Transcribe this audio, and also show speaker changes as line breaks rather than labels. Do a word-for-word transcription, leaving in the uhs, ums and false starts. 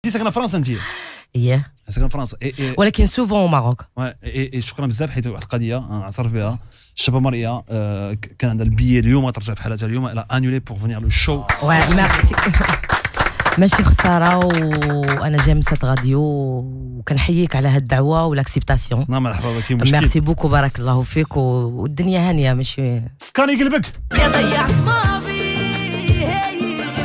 ساكنه فرنسا انت؟
اييه
ساكنه فرنسا
ولكن سوفون او ماروك.
شكرا بزاف حيت واحد القضيه نعترف بها. الشابه مريا كان عندها البي اليوم ترجع في حالتها اليوم الى انولي بور فينير لو شو.
ميرسي. ماشي خساره وانا جاي من سات غاديو وكنحييك على هاد الدعوه والاكسبتاسيون.
نعم مرحبا بك. مشكل.
ميرسي بوكو بارك الله فيك والدنيا هانيه ماشي
سكراني قلبك.
يا ضيعت